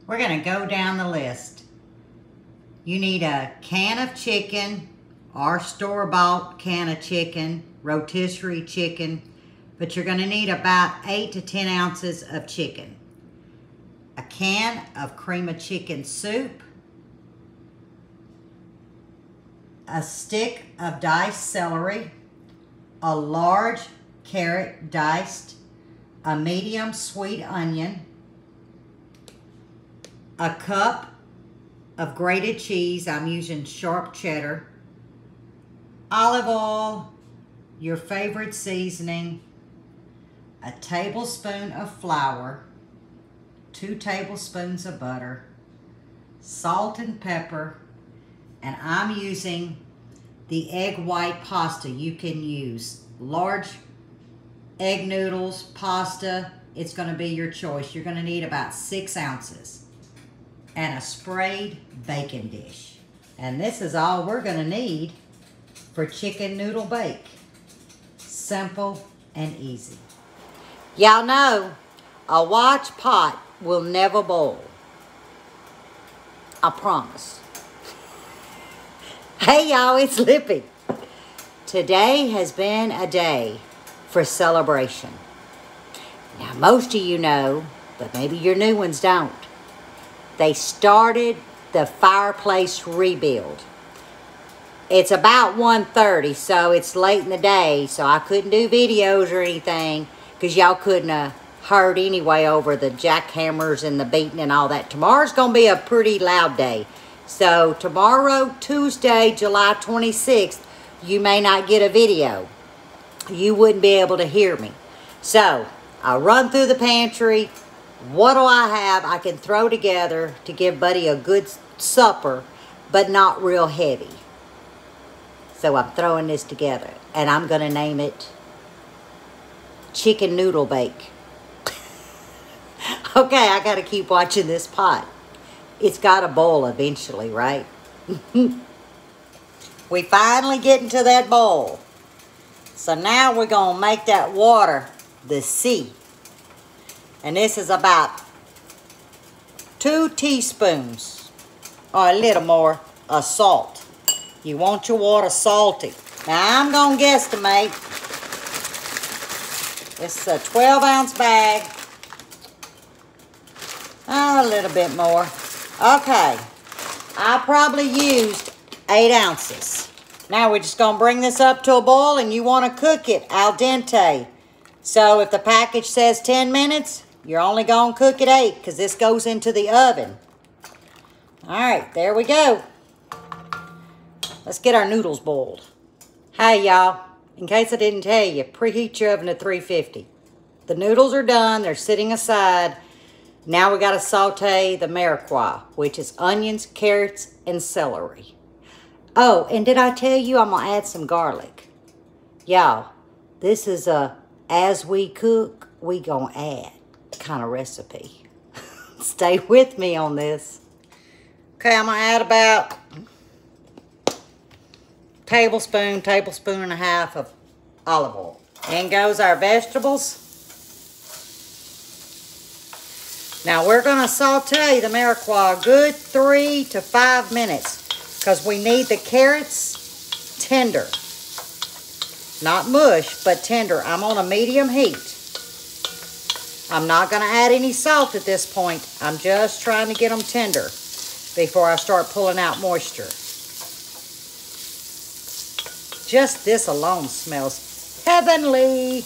We're going to go down the list. You need a can of chicken or store-bought can of chicken, rotisserie chicken, but you're going to need about 8 to 10 ounces of chicken. A can of cream of chicken soup, a stick of diced celery, a large carrot diced, a medium sweet onion, a cup of grated cheese, I'm using sharp cheddar, olive oil, your favorite seasoning, a tablespoon of flour, 2 tablespoons of butter, salt and pepper, and I'm using the egg white pasta. You can use large egg noodles, pasta, it's going to be your choice. You're going to need about 6 ounces. And a sprayed bacon dish. And this is all we're going to need for chicken noodle bake. Simple and easy. Y'all know a watch pot will never boil. I promise. Hey y'all, it's Lippy. Today has been a day for celebration. Now most of you know, but maybe your new ones don't. They started the fireplace rebuild. It's about 1:30, so it's late in the day, so I couldn't do videos or anything because y'all couldn't have heard anyway over the jackhammers and the beating and all that. Tomorrow's going to be a pretty loud day. So tomorrow, Tuesday, July 26th, you may not get a video. You wouldn't be able to hear me. So I'll run through the pantry. What do I have I can throw together to give Buddy a good supper, but not real heavy? So I'm throwing this together, and I'm going to name it Chicken Noodle Bake. Okay, I got to keep watching this pot. It's got to boil eventually, right? We finally get into that bowl. So now we're going to make that water the sea. And this is about 2 teaspoons or a little more of salt. You want your water salty. Now I'm going to guesstimate. It's a 12-ounce bag. A little bit more. Okay. I probably used 8 ounces. Now we're just going to bring this up to a boil, and you want to cook it al dente. So if the package says 10 minutes, you're only going to cook it 8 because this goes into the oven. All right, there we go. Let's get our noodles boiled. Hey, y'all. In case I didn't tell you, preheat your oven to 350. The noodles are done. They're sitting aside. Now we got to saute the mirepoix, which is onions, carrots, and celery. Oh, and did I tell you I'm going to add some garlic? Y'all, this is a as we cook, we going to add kind of recipe. Stay with me on this. Okay, I'm going to add about tablespoon and a half of olive oil. In goes our vegetables. Now we're going to saute the mirepoix a good 3 to 5 minutes because we need the carrots tender. Not mush, but tender. I'm on a medium heat. I'm not going to add any salt at this point. I'm just trying to get them tender before I start pulling out moisture. Just this alone smells heavenly.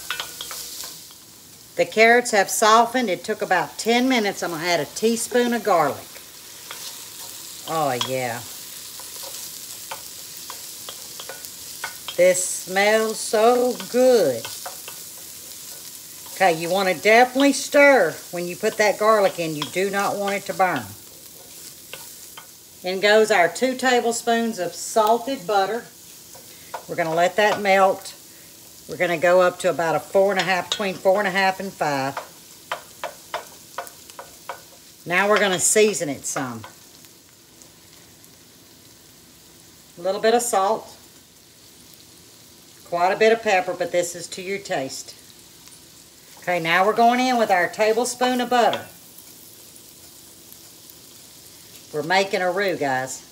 The carrots have softened. It took about 10 minutes. I'm going to add a teaspoon of garlic. Oh, yeah. This smells so good. Okay, you want to definitely stir when you put that garlic in. You do not want it to burn. In goes our 2 tablespoons of salted butter. We're going to let that melt. We're going to go up to about a 4.5, between 4.5 and 5. Now we're going to season it some. A little bit of salt. Quite a bit of pepper, but this is to your taste. Okay, now we're going in with our tablespoon of butter. We're making a roux, guys.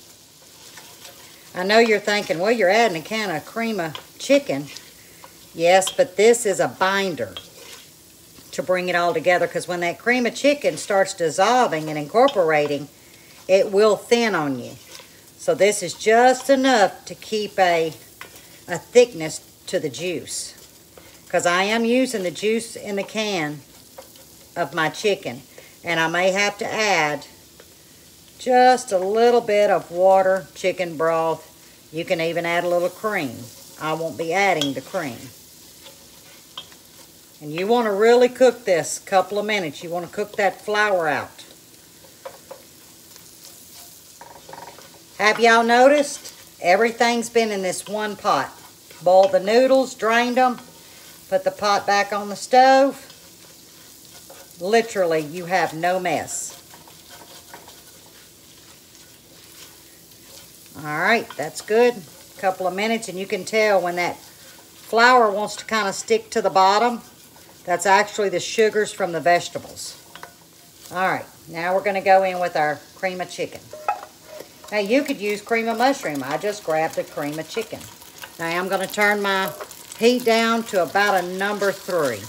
I know you're thinking, well, you're adding a can of cream of chicken. Yes, but this is a binder to bring it all together, because when that cream of chicken starts dissolving and incorporating, it will thin on you. So this is just enough to keep a thickness to the juice, because I am using the juice in the can of my chicken, and I may have to add just a little bit of water, chicken broth. You can even add a little cream. I won't be adding the cream. And you want to really cook this a couple of minutes. You want to cook that flour out. Have y'all noticed? Everything's been in this one pot. Boiled the noodles, drained them, put the pot back on the stove. Literally, you have no mess. All right, that's good. A couple of minutes, and you can tell when that flour wants to kind of stick to the bottom. That's actually the sugars from the vegetables. All right, now we're going to go in with our cream of chicken. Now, you could use cream of mushroom. I just grabbed the cream of chicken. Now, I'm going to turn my heat down to about a number 3.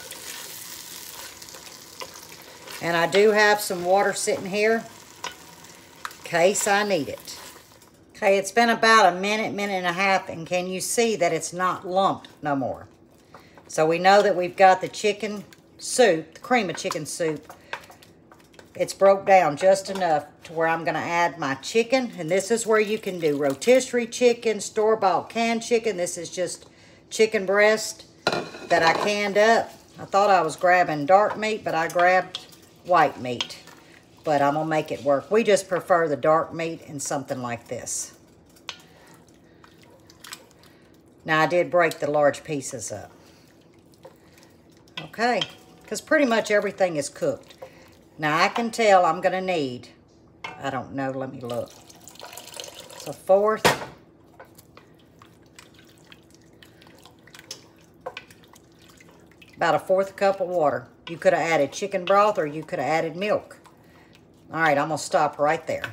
And I do have some water sitting here in case I need it. Okay, it's been about a minute, minute and a half, and can you see that it's not lumped no more? So we know that we've got the chicken soup, the cream of chicken soup. It's broke down just enough to where I'm going to add my chicken. And this is where you can do rotisserie chicken, store-bought canned chicken. This is just chicken breast that I canned up. I thought I was grabbing dark meat, but I grabbed white meat. But I'm going to make it work. We just prefer the dark meat in something like this. Now, I did break the large pieces up. Okay, because pretty much everything is cooked. Now, I can tell I'm going to need, I don't know, let me look. It's a fourth. About a 1/4 cup of water. You could have added chicken broth or you could have added milk. All right, I'm going to stop right there.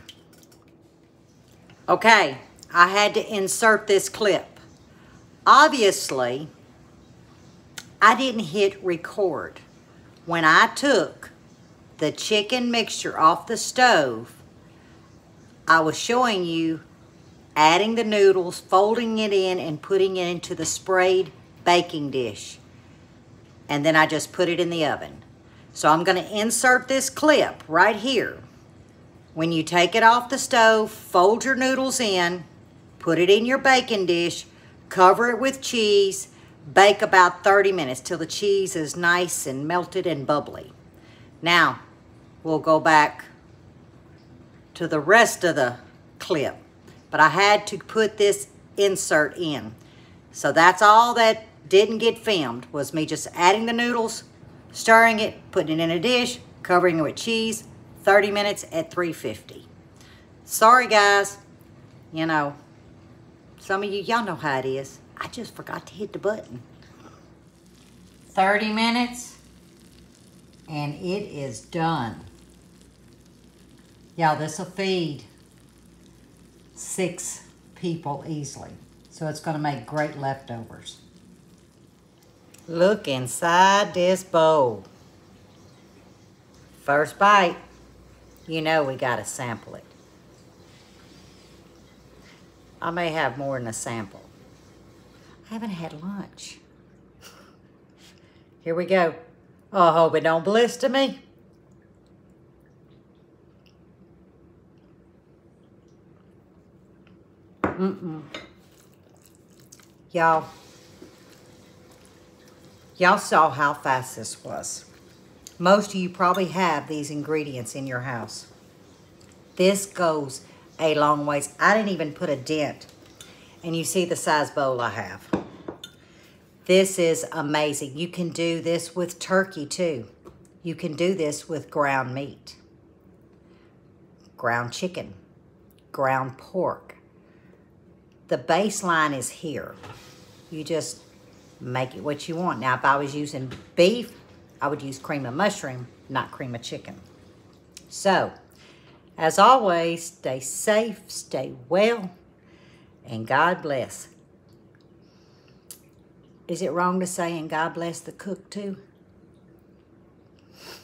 Okay, I had to insert this clip. Obviously, I didn't hit record when I took the chicken mixture off the stove. I was showing you adding the noodles, folding it in, and putting it into the sprayed baking dish. And then I just put it in the oven. So I'm going to insert this clip right here. When you take it off the stove, fold your noodles in, put it in your baking dish, cover it with cheese, bake about 30 minutes till the cheese is nice and melted and bubbly. Now, we'll go back to the rest of the clip. But I had to put this insert in. So that's all that didn't get filmed, was me just adding the noodles, stirring it, putting it in a dish, covering it with cheese, 30 minutes at 350. Sorry, guys. You know, some of you, y'all know how it is. I just forgot to hit the button. 30 minutes, and it is done. Y'all, this will feed 6 people easily. So it's going to make great leftovers. Look inside this bowl. First bite, you know we got to sample it. I may have more than a sample. I haven't had lunch. Here we go. Oh, I hope it don't blister me. Y'all saw how fast this was. Most of you probably have these ingredients in your house. This goes a long ways. I didn't even put a dent. And you see the size bowl I have. This is amazing. You can do this with turkey too. You can do this with ground meat, ground chicken, ground pork. The baseline is here. You just make it what you want. Now, if I was using beef, I would use cream of mushroom, not cream of chicken. So, As always, stay safe, stay well, and God bless. Is it wrong to say, and God bless the cook too?